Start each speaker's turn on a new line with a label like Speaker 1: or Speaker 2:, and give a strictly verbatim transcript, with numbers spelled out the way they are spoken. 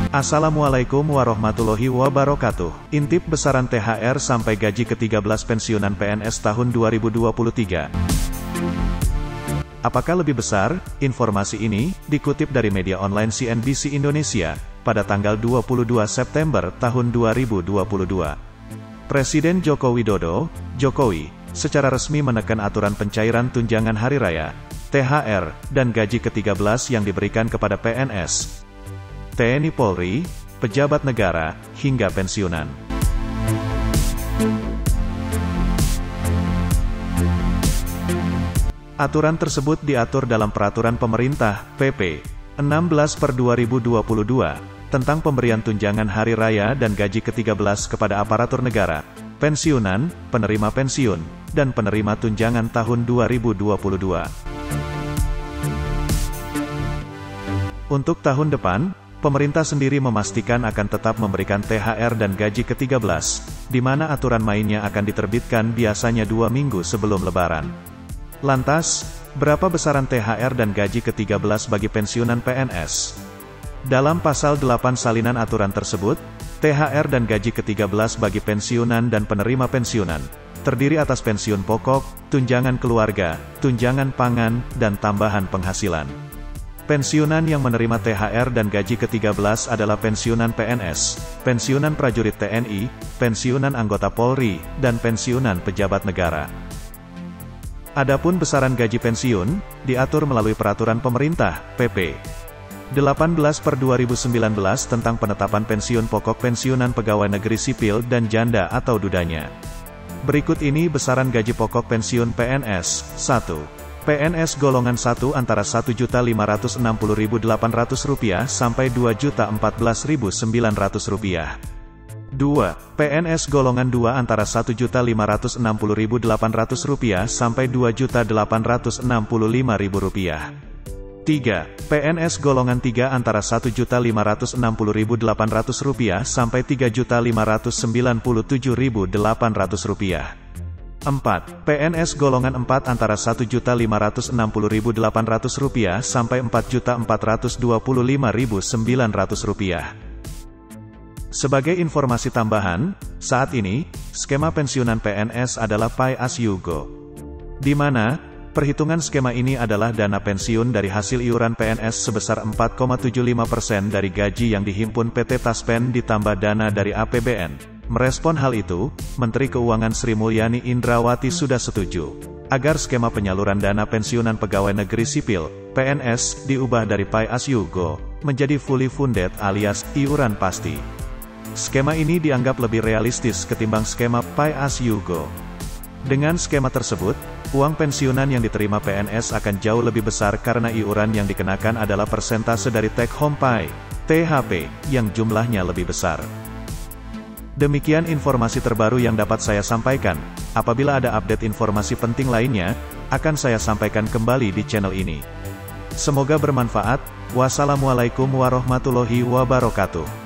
Speaker 1: Assalamualaikum warahmatullahi wabarakatuh. Intip besaran T H R sampai gaji ke tiga belas pensiunan P N S tahun dua ribu dua puluh tiga. Apakah lebih besar? Informasi ini dikutip dari media online C N B C Indonesia pada tanggal dua puluh dua September tahun dua ribu dua puluh dua. Presiden Joko Widodo, Jokowi, secara resmi menekan aturan pencairan tunjangan hari raya, T H R, dan gaji ke tiga belas yang diberikan kepada P N S, T N I Polri, pejabat negara, hingga pensiunan. Aturan tersebut diatur dalam Peraturan Pemerintah, P P, enam belas per dua ribu dua puluh dua, tentang pemberian tunjangan hari raya dan gaji ke tiga belas kepada aparatur negara, pensiunan, penerima pensiun, dan penerima tunjangan tahun dua ribu dua puluh dua. Untuk tahun depan, pemerintah sendiri memastikan akan tetap memberikan T H R dan gaji ke tiga belas, di mana aturan mainnya akan diterbitkan biasanya dua minggu sebelum Lebaran. Lantas, berapa besaran T H R dan gaji ke tiga belas bagi pensiunan P N S? Dalam pasal delapan salinan aturan tersebut, T H R dan gaji ke tiga belas bagi pensiunan dan penerima pensiunan, terdiri atas pensiun pokok, tunjangan keluarga, tunjangan pangan, dan tambahan penghasilan. Pensiunan yang menerima T H R dan gaji ke tiga belas adalah pensiunan P N S, pensiunan prajurit T N I, pensiunan anggota Polri, dan pensiunan pejabat negara. Adapun besaran gaji pensiun, diatur melalui Peraturan Pemerintah, P P, delapan belas per dua ribu sembilan belas tentang penetapan pensiun pokok pensiunan pegawai negeri sipil dan janda atau dudanya. Berikut ini besaran gaji pokok pensiun P N S. satu. P N S golongan satu antara satu juta lima ratus enam puluh ribu delapan ratus rupiah sampai dua juta empat belas ribu sembilan ratus rupiah. dua. P N S golongan dua antara satu juta lima ratus enam puluh ribu delapan ratus rupiah sampai dua juta delapan ratus enam puluh lima ribu rupiah. tiga. P N S golongan tiga antara satu juta lima ratus enam puluh ribu delapan ratus rupiah sampai tiga juta lima ratus sembilan puluh tujuh ribu delapan ratus rupiah. empat. P N S golongan empat antara satu juta lima ratus enam puluh ribu delapan ratus rupiah sampai empat juta empat ratus dua puluh lima ribu sembilan ratus rupiah. Sebagai informasi tambahan, saat ini, skema pensiunan P N S adalah Pay As You Go, di mana perhitungan skema ini adalah dana pensiun dari hasil iuran P N S sebesar empat koma tujuh lima persen dari gaji yang dihimpun P T Taspen ditambah dana dari A P B N. Merespon hal itu, Menteri Keuangan Sri Mulyani Indrawati sudah setuju agar skema penyaluran dana pensiunan pegawai negeri sipil, P N S, diubah dari Pay As You Go menjadi Fully Funded alias iuran pasti. Skema ini dianggap lebih realistis ketimbang skema Pay As You Go. Dengan skema tersebut, uang pensiunan yang diterima P N S akan jauh lebih besar karena iuran yang dikenakan adalah persentase dari Take Home Pay, T H P, yang jumlahnya lebih besar. Demikian informasi terbaru yang dapat saya sampaikan. Apabila ada update informasi penting lainnya, akan saya sampaikan kembali di channel ini. Semoga bermanfaat. Wassalamualaikum warahmatullahi wabarakatuh.